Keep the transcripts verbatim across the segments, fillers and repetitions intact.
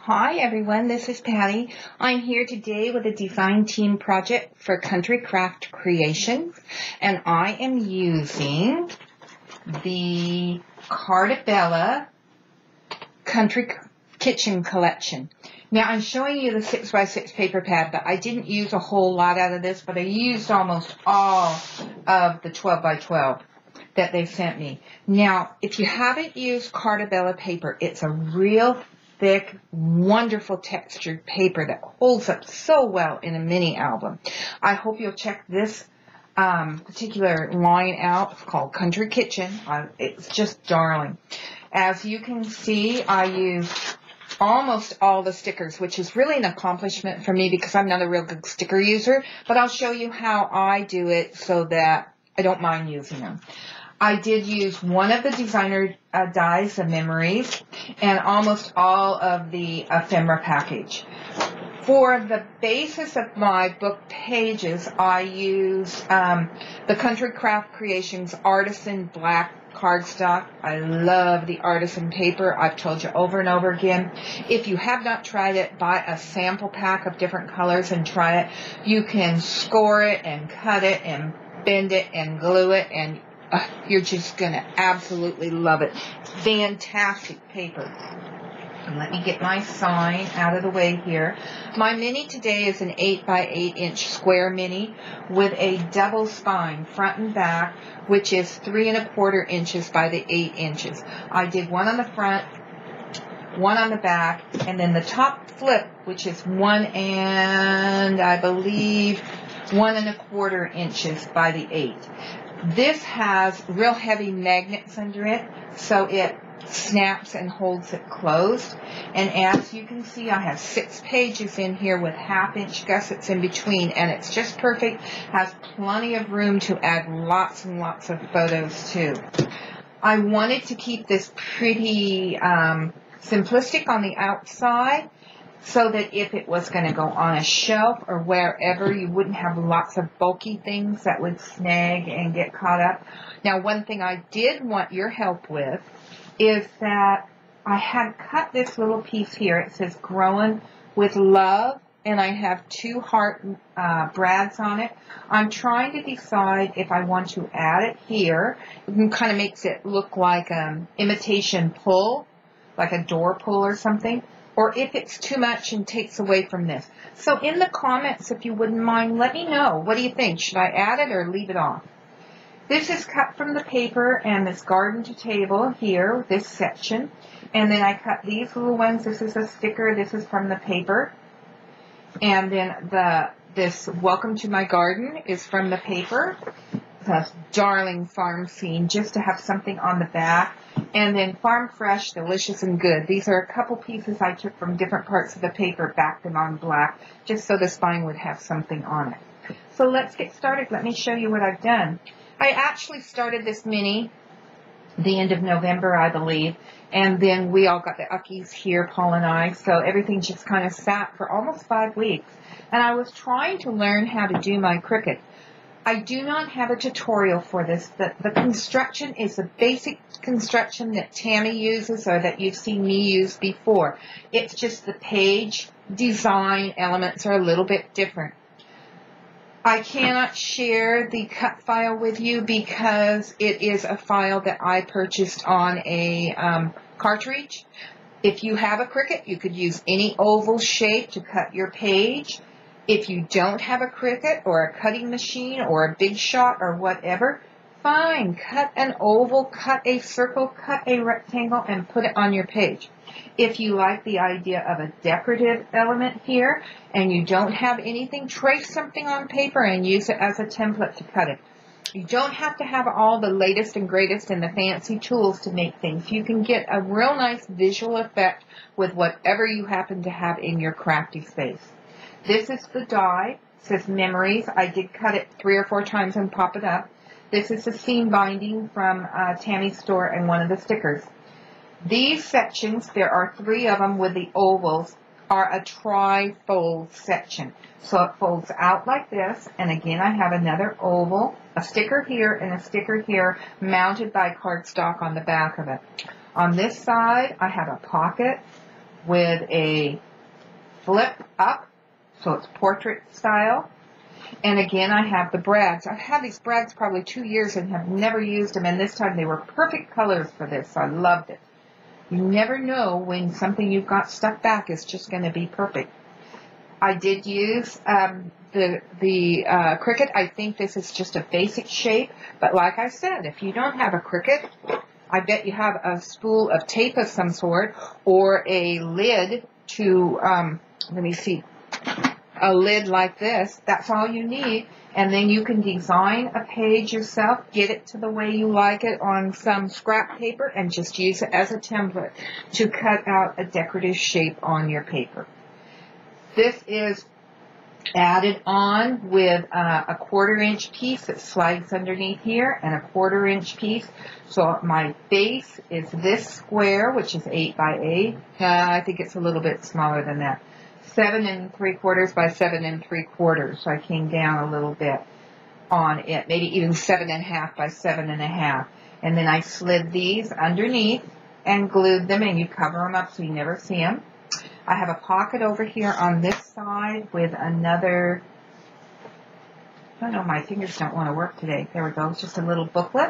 Hi everyone, this is Patty. I'm here today with a design team project for Country Craft Creations, and I am using the Cartabella Country Kitchen Collection. Now I'm showing you the six by six paper pad, but I didn't use a whole lot out of this, but I used almost all of the twelve by twelve that they sent me. Now, if you haven't used Cartabella paper, it's a real thick, wonderful textured paper that holds up so well in a mini album. I hope you'll check this um, particular line out. It's called Country Kitchen. Uh, it's just darling. As you can see, I used almost all the stickers, which is really an accomplishment for me because I'm not a real good sticker user, but I'll show you how I do it so that I don't mind using them. I did use one of the designer uh, dies, the memories, and almost all of the ephemera package. For the basis of my book pages, I use um, the Country Craft Creations Artisan Black cardstock. I love the artisan paper. I've told you over and over again. If you have not tried it, buy a sample pack of different colors and try it. You can score it and cut it and bend it and glue it, and Uh, you're just going to absolutely love it. Fantastic paper. And let me get my sign out of the way here. My mini today is an eight by eight inch square mini with a double spine front and back, which is three and a quarter inches by the eight inches. I did one on the front, one on the back, and then the top flip, which is one and I believe one and a quarter inches by the eight. This has real heavy magnets under it, so it snaps and holds it closed. And as you can see, I have six pages in here with half-inch gussets in between, and it's just perfect. Has plenty of room to add lots and lots of photos too. I wanted to keep this pretty um, simplistic on the outside, so that if it was going to go on a shelf or wherever, you wouldn't have lots of bulky things that would snag and get caught up. Now, one thing I did want your help with is that I had cut this little piece here. It says Growing with Love, and I have two heart uh, brads on it. I'm trying to decide if I want to add it here. It kind of makes it look like an imitation pull, like a door pull or something, or if it's too much and takes away from this. So in the comments, if you wouldn't mind, let me know. What do you think? Should I add it or leave it off? This is cut from the paper and this garden to table here, this section. And then I cut these little ones. This is a sticker. This is from the paper. And then the this Welcome to My Garden is from the paper. A darling farm scene, just to have something on the back. And then Farm Fresh, Delicious and Good. These are a couple pieces I took from different parts of the paper, backed them on black, just so the spine would have something on it. So let's get started. Let me show you what I've done. I actually started this mini the end of November, I believe, and then we all got the uckies here, Paul and I, so everything just kind of sat for almost five weeks. And I was trying to learn how to do my Cricut. I do not have a tutorial for this. The, the construction is the basic construction that Tammy uses or that you've seen me use before. It's just the page design elements are a little bit different. I cannot share the cut file with you because it is a file that I purchased on a um, cartridge. If you have a Cricut, you could use any oval shape to cut your page. If you don't have a Cricut or a cutting machine or a Big Shot or whatever, fine. Cut an oval, cut a circle, cut a rectangle, and put it on your page. If you like the idea of a decorative element here and you don't have anything, trace something on paper and use it as a template to cut it. You don't have to have all the latest and greatest and the fancy tools to make things. You can get a real nice visual effect with whatever you happen to have in your crafty space. This is the die. It says Memories. I did cut it three or four times and pop it up. This is the seam binding from uh, Tammy's store and one of the stickers. These sections, there are three of them with the ovals, are a tri-fold section. So it folds out like this, and again I have another oval, a sticker here and a sticker here mounted by cardstock on the back of it. On this side I have a pocket, with a flip up, so it's portrait style. And again, I have the brags. I've had these brags probably two years and have never used them, and this time they were perfect colors for this, so I loved it. You never know when something you've got stuck back is just going to be perfect. I did use um, the, the uh, Cricut. I think this is just a basic shape, but like I said, if you don't have a Cricut, I bet you have a spool of tape of some sort or a lid to, um, let me see, a lid like this. That's all you need. And then you can design a page yourself, get it to the way you like it on some scrap paper, and just use it as a template to cut out a decorative shape on your paper. This is added on with uh, a quarter inch piece that slides underneath here and a quarter inch piece. So my base is this square, which is eight by eight. Uh, I think it's a little bit smaller than that. Seven and three quarters by seven and three quarters. So I came down a little bit on it, maybe even seven and a half by seven and a half. And then I slid these underneath and glued them, and you cover them up so you never see them. I have a pocket over here on this side with another, I don't know, my fingers don't want to work today. There we go. It's just a little booklet.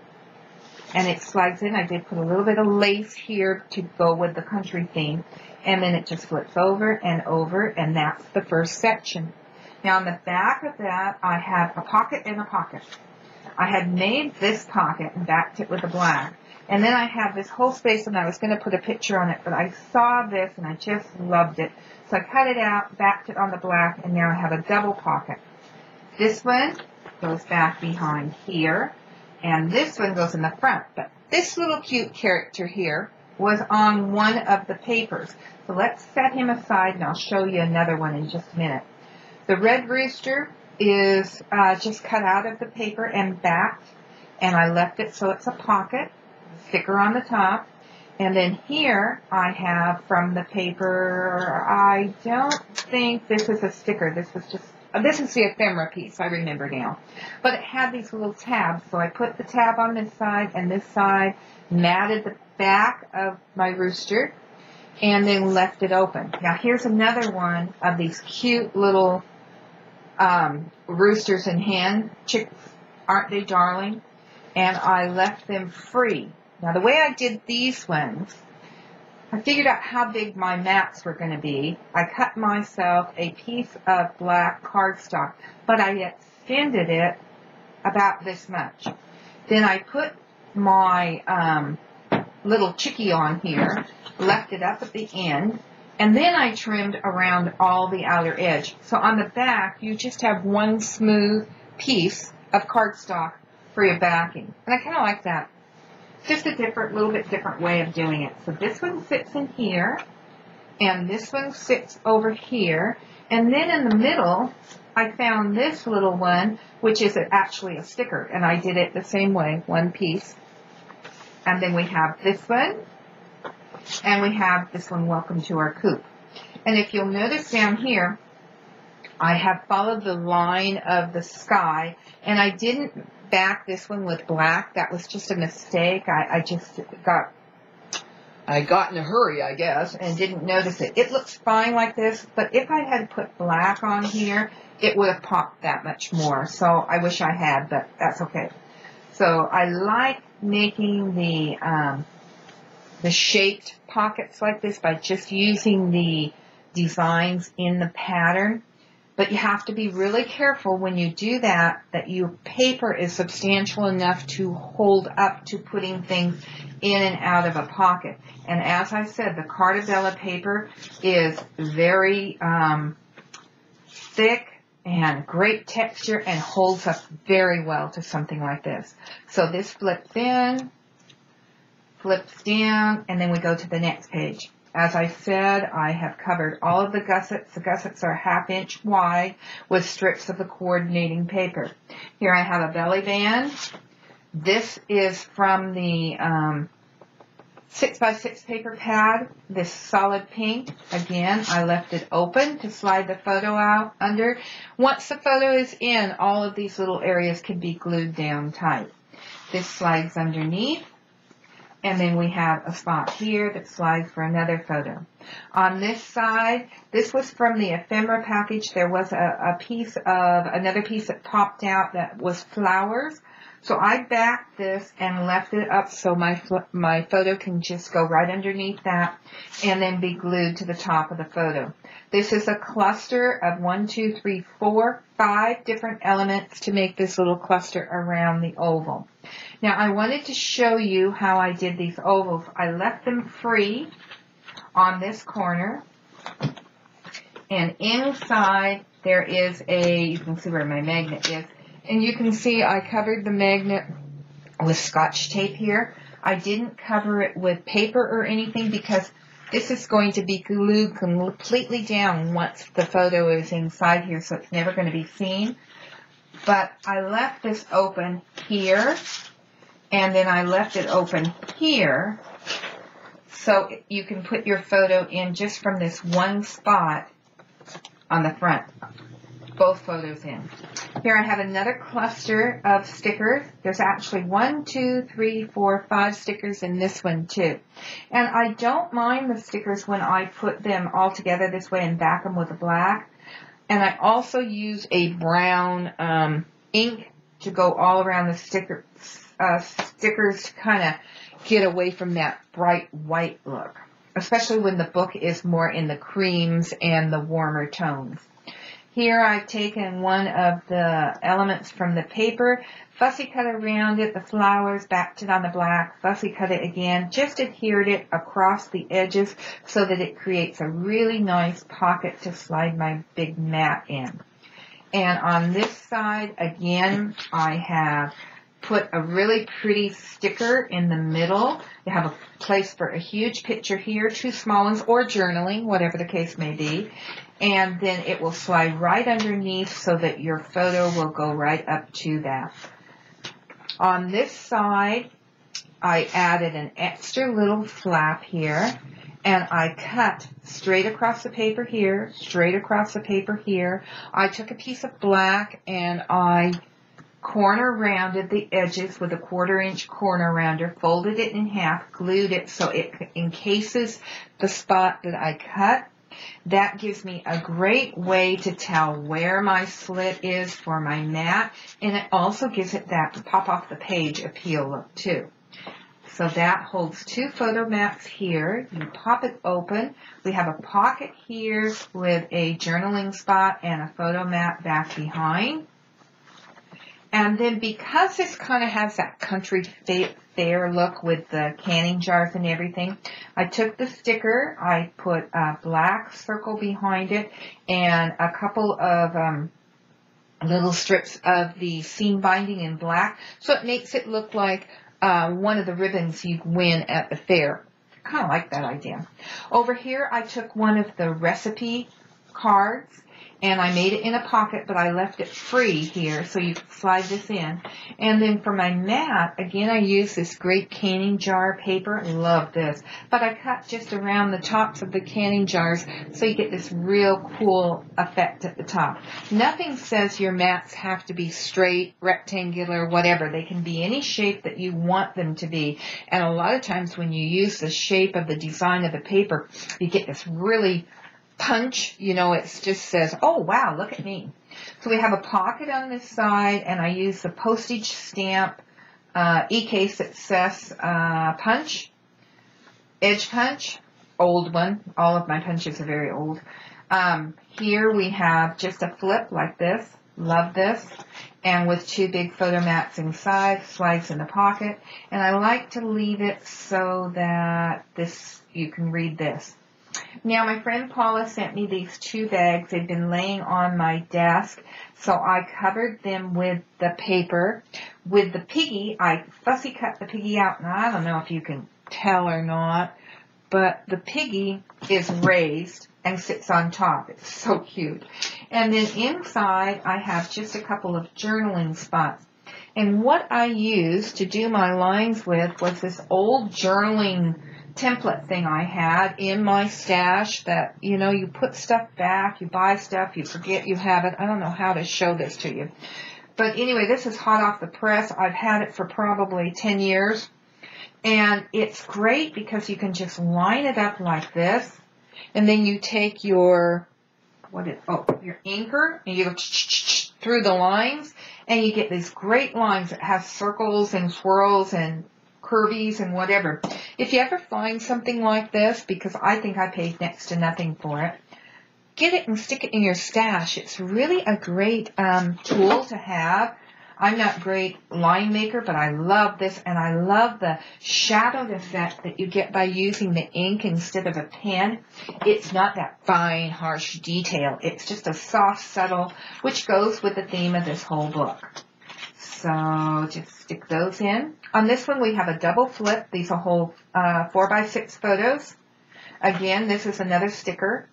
And it slides in. I did put a little bit of lace here to go with the country theme. And then it just flips over and over, and that's the first section. Now on the back of that, I have a pocket and a pocket. I had made this pocket and backed it with the black. And then I have this whole space, and I was going to put a picture on it, but I saw this, and I just loved it. So I cut it out, backed it on the black, and now I have a double pocket. This one goes back behind here, and this one goes in the front. But this little cute character here was on one of the papers. So let's set him aside, and I'll show you another one in just a minute. The red rooster is uh, just cut out of the paper and backed, and I left it so it's a pocket. Sticker on the top, and then here I have from the paper, I don't think this is a sticker, this was just, uh, this is the ephemera piece, I remember now, but it had these little tabs, so I put the tab on this side and this side, matted the back of my rooster, and then left it open. Now here's another one of these cute little um, roosters and hen chicks, aren't they darling? And I left them free. Now, the way I did these ones, I figured out how big my mats were going to be. I cut myself a piece of black cardstock, but I extended it about this much. Then I put my um, little chickie on here, left it up at the end, and then I trimmed around all the outer edge. So on the back, you just have one smooth piece of cardstock for your backing. And I kind of like that. Just a different, little bit different way of doing it. So this one sits in here, and this one sits over here, and then in the middle, I found this little one, which is actually a sticker, and I did it the same way, one piece. And then we have this one, and we have this one, Welcome to Our Coop. And if you'll notice down here, I have followed the line of the sky, and I didn't back this one with black. That was just a mistake. I, I just got, I got in a hurry, I guess, and didn't notice it. It looks fine like this, but if I had put black on here, it would have popped that much more. So I wish I had, but that's okay. So I like making the, um, the shaped pockets like this by just using the designs in the pattern. But you have to be really careful when you do that, that your paper is substantial enough to hold up to putting things in and out of a pocket. And as I said, the Cartabella paper is very um, thick and great texture and holds up very well to something like this. So this flips in, flips down, and then we go to the next page. As I said, I have covered all of the gussets. The gussets are a half inch wide with strips of the coordinating paper. Here I have a belly band. This is from the um, six by six paper pad, this solid pink. Again, I left it open to slide the photo out under. Once the photo is in, all of these little areas can be glued down tight. This slides underneath. And then we have a spot here that slides for another photo. On this side, this was from the ephemera package. There was a, a piece of, another piece that popped out that was flowers. So I backed this and left it up so my my photo can just go right underneath that and then be glued to the top of the photo. This is a cluster of one, two, three, four, five different elements to make this little cluster around the oval. Now I wanted to show you how I did these ovals. I left them free on this corner, and inside there is a, you can see where my magnet is, and you can see I covered the magnet with Scotch tape here. I didn't cover it with paper or anything because this is going to be glued completely down once the photo is inside here, so it's never going to be seen. But I left this open here, and then I left it open here, so you can put your photo in just from this one spot on the front. Both photos in. Here I have another cluster of stickers. There's actually one, two, three, four, five stickers in this one too. And I don't mind the stickers when I put them all together this way and back them with a black. And I also use a brown um, ink to go all around the sticker, uh, stickers to kind of get away from that bright white look, especially when the book is more in the creams and the warmer tones. Here I've taken one of the elements from the paper, fussy cut around it, the flowers, backed it on the black, fussy cut it again, just adhered it across the edges so that it creates a really nice pocket to slide my big mat in. And on this side, again, I have put a really pretty sticker in the middle. You have a place for a huge picture here, two small ones, or journaling, whatever the case may be. And then it will slide right underneath so that your photo will go right up to that. On this side, I added an extra little flap here, and I cut straight across the paper here, straight across the paper here. I took a piece of black and I corner rounded the edges with a quarter inch corner rounder, folded it in half, glued it so it encases the spot that I cut. That gives me a great way to tell where my slit is for my mat, and it also gives it that pop off the page appeal look too. So that holds two photo mats here. You pop it open. We have a pocket here with a journaling spot and a photo mat back behind. And then because this kind of has that country fair look with the canning jars and everything, I took the sticker, I put a black circle behind it, and a couple of um, little strips of the seam binding in black, so it makes it look like uh, one of the ribbons you win at the fair. I kind of like that idea. Over here, I took one of the recipe cards, and I made it in a pocket, but I left it free here, so you can slide this in. And then for my mat, again, I used this great canning jar paper. Love this. But I cut just around the tops of the canning jars, so you get this real cool effect at the top. Nothing says your mats have to be straight, rectangular, whatever. They can be any shape that you want them to be. And a lot of times when you use the shape of the design of the paper, you get this really punch, you know, it just says, oh wow, look at me. So we have a pocket on this side, and I use the postage stamp uh, e-case that says uh, punch, edge punch, old one. All of my punches are very old. Um, here we have just a flip like this. Love this. And with two big photo mats inside, slides in the pocket. And I like to leave it so that this, you can read this. Now, my friend Paula sent me these two bags. They've been laying on my desk, so I covered them with the paper. With the piggy, I fussy cut the piggy out, and I don't know if you can tell or not, but the piggy is raised and sits on top. It's so cute. And then inside, I have just a couple of journaling spots. And what I used to do my lines with was this old journaling template thing I had in my stash that, you know, you put stuff back, you buy stuff, you forget you have it. I don't know how to show this to you. But anyway, this is hot off the press. I've had it for probably ten years. And it's great because you can just line it up like this. And then you take your, what is, oh, your anchor, and you go through the lines, and you get these great lines that have circles and swirls and curvies and whatever. If you ever find something like this, because I think I paid next to nothing for it, get it and stick it in your stash. It's really a great um, tool to have. I'm not a great line maker, but I love this, and I love the shadowed effect that you get by using the ink instead of a pen. It's not that fine, harsh detail. It's just a soft, subtle, which goes with the theme of this whole book. So just stick those in. On this one, we have a double flip. These will hold uh, four by six photos. Again, this is another sticker.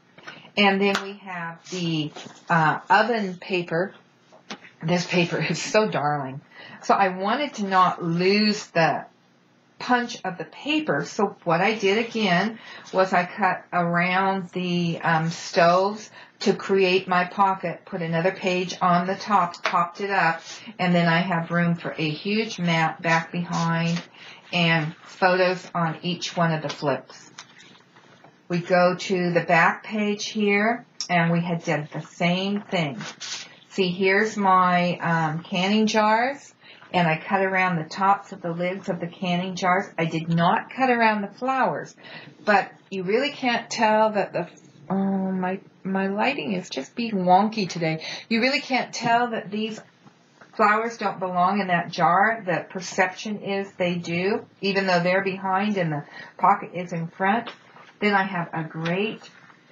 And then we have the uh, oven paper. This paper is so darling. So I wanted to not lose the punch of the paper. So what I did again was I cut around the um, stoves to create my pocket, put another page on the top, topped it up, and then I have room for a huge map back behind and photos on each one of the flips. We go to the back page here, and we had done the same thing. See, here's my um, canning jars, and I cut around the tops of the lids of the canning jars. I did not cut around the flowers, but you really can't tell that the, oh, my, my lighting is just being wonky today. You really can't tell that these flowers don't belong in that jar. The perception is they do, even though they're behind and the pocket is in front. Then I have a great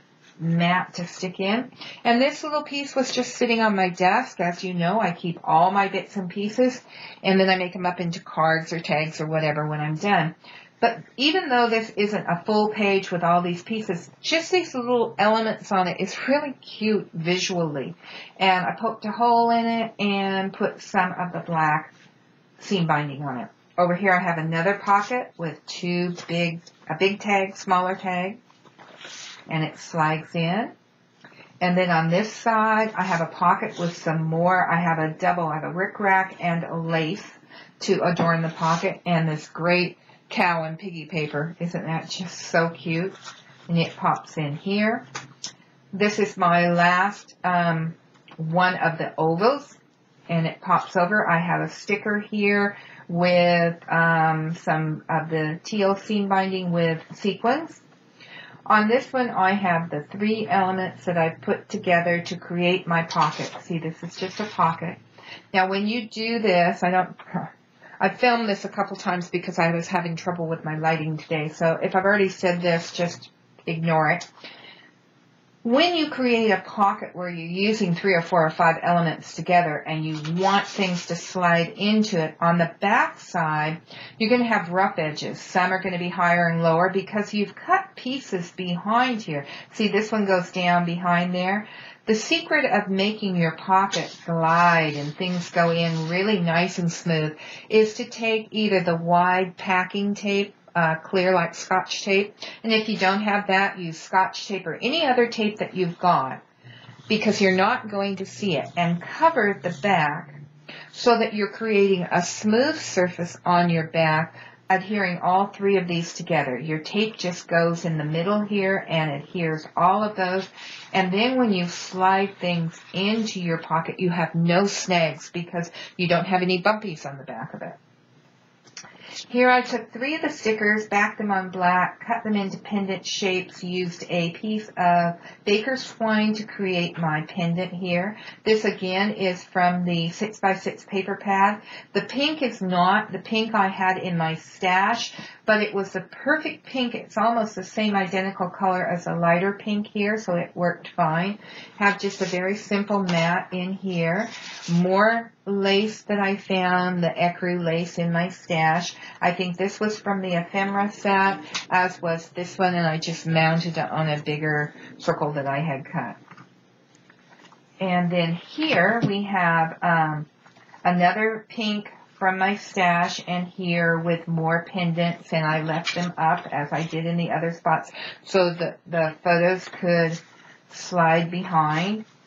mat to stick in. And this little piece was just sitting on my desk. As you know, I keep all my bits and pieces, and then I make them up into cards or tags or whatever when I'm done. But even though this isn't a full page with all these pieces, just these little elements on it is really cute visually. And I poked a hole in it and put some of the black seam binding on it. Over here I have another pocket with two big, a big tag, smaller tag, and it slides in. And then on this side, I have a pocket with some more. I have a double, I have a rickrack and a lace to adorn the pocket, and this great cow and piggy paper. Isn't that just so cute? And it pops in here. This is my last um, one of the ovals, and it pops over. I have a sticker here with um, some of the teal seam binding with sequins. On this one, I have the three elements that I've put together to create my pocket. See, this is just a pocket. Now, when you do this, I don't, I filmed this a couple times because I was having trouble with my lighting today. So if I've already said this, just ignore it. When you create a pocket where you're using three or four or five elements together and you want things to slide into it, on the back side, you're going to have rough edges. Some are going to be higher and lower because you've cut pieces behind here. See, this one goes down behind there. The secret of making your pocket glide and things go in really nice and smooth is to take either the wide packing tape, Uh, clear like Scotch tape. And if you don't have that, use Scotch tape or any other tape that you've got, because you're not going to see it. And cover the back so that you're creating a smooth surface on your back, adhering all three of these together. Your tape just goes in the middle here and adheres all of those. And then when you slide things into your pocket, you have no snags because you don't have any bumpies on the back of it. Here I took three of the stickers, backed them on black, cut them into pendant shapes, used a piece of baker's twine to create my pendant here. This again is from the six by six paper pad. The pink is not the pink I had in my stash, but it was the perfect pink. It's almost the same identical color as a lighter pink here, so it worked fine. Have just a very simple mat in here. More lace that I found, the ecru lace in my stash. I think this was from the ephemera set, as was this one, and I just mounted it on a bigger circle that I had cut. And then here we have um, another pink from my stash, and here with more pendants, and I left them up as I did in the other spots so that the photos could slide behind.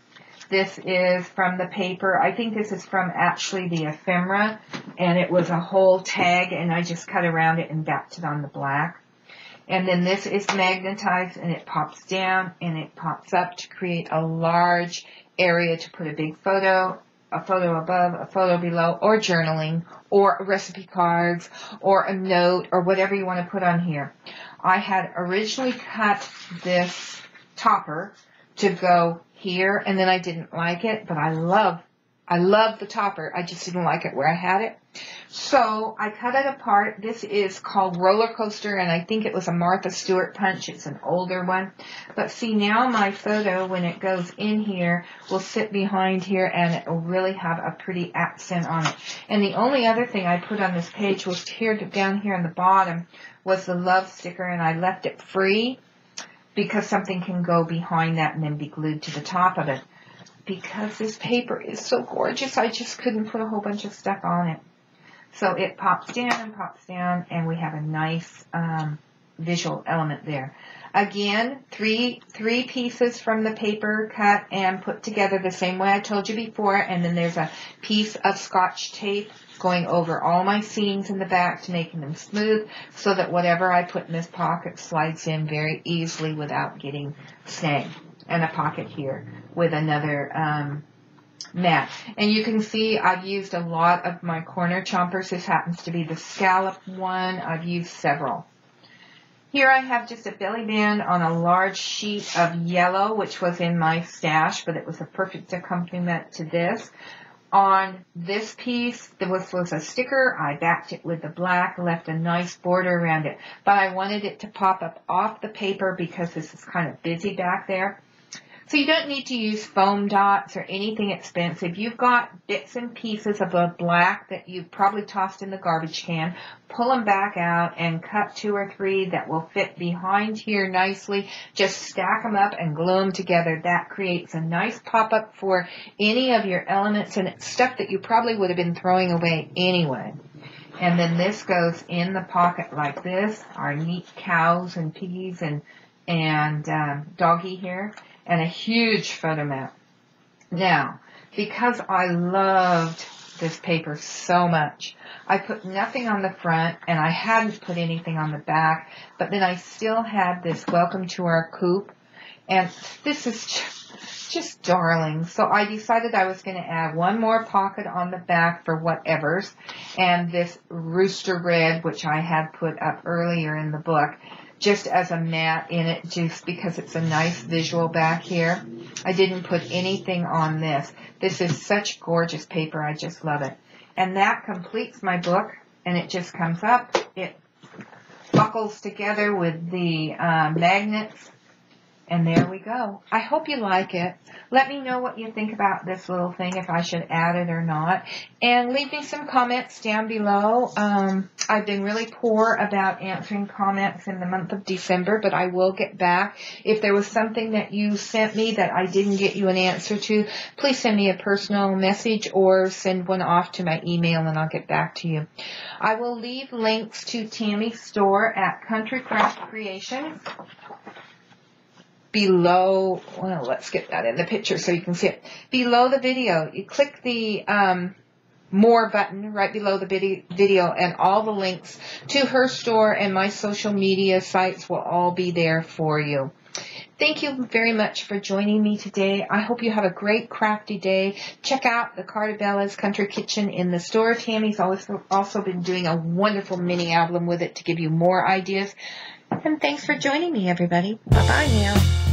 this is from the paper. I think this is from actually the ephemera, and it was a whole tag, and I just cut around it and dapped it on the black. And then this is magnetized, and it pops down and it pops up to create a large area to put a big photo, a photo above, a photo below, or journaling, or recipe cards, or a note, or whatever you want to put on here. I had originally cut this topper to go here, and then I didn't like it, but I love, I love the topper. I just didn't like it where I had it. So I cut it apart. This is called Roller Coaster, and I think it was a Martha Stewart punch. It's an older one. But see, now my photo, when it goes in here, will sit behind here, and it will really have a pretty accent on it. And the only other thing I put on this page was here, down here in the bottom, was the love sticker, and I left it free because something can go behind that and then be glued to the top of it. Because this paper is so gorgeous, I just couldn't put a whole bunch of stuff on it. So it pops down and pops down, and we have a nice um, visual element there. Again, three three pieces from the paper cut and put together the same way I told you before, and then there's a piece of Scotch tape going over all my seams in the back to making them smooth so that whatever I put in this pocket slides in very easily without getting snagged. And a pocket here with another um, mat. And you can see I've used a lot of my corner chompers. This happens to be the scallop one. I've used several. Here I have just a belly band on a large sheet of yellow, which was in my stash, but it was a perfect accompaniment to this. On this piece, there was, was a sticker. I backed it with the black, left a nice border around it. But I wanted it to pop up off the paper because this is kind of busy back there. So you don't need to use foam dots or anything expensive. You've got bits and pieces of the black that you've probably tossed in the garbage can. Pull them back out and cut two or three that will fit behind here nicely. Just stack them up and glue them together. That creates a nice pop-up for any of your elements, and it's stuff that you probably would have been throwing away anyway. And then this goes in the pocket like this. Our neat cows and piggies and, and um, doggy here. And a huge photo mat. Now, because I loved this paper so much, I put nothing on the front, and I hadn't put anything on the back, but then I still had this Welcome to Our Coop, and this is just, just darling. So I decided I was going to add one more pocket on the back for whatevers, and this Rooster Red, which I had put up earlier in the book, just as a mat in it, just because it's a nice visual back here. I didn't put anything on this. This is such gorgeous paper. I just love it. And that completes my book, and it just comes up. It buckles together with the uh, magnets, and there we go. I hope you like it. Let me know what you think about this little thing, if I should add it or not. And leave me some comments down below. Um, I've been really poor about answering comments in the month of December, but I will get back. If there was something that you sent me that I didn't get you an answer to, please send me a personal message or send one off to my email, and I'll get back to you. I will leave links to Tammy's store at Country Craft Creations below. Well, let's get that in the picture so you can see it. Below the video, you click the um, more button right below the video, and all the links to her store and my social media sites will all be there for you. Thank you very much for joining me today. I hope you have a great crafty day. Check out the Cartabella's Country Kitchen in the store. Tammy's also, also been doing a wonderful mini album with it to give you more ideas. And thanks for joining me, everybody. Bye-bye now.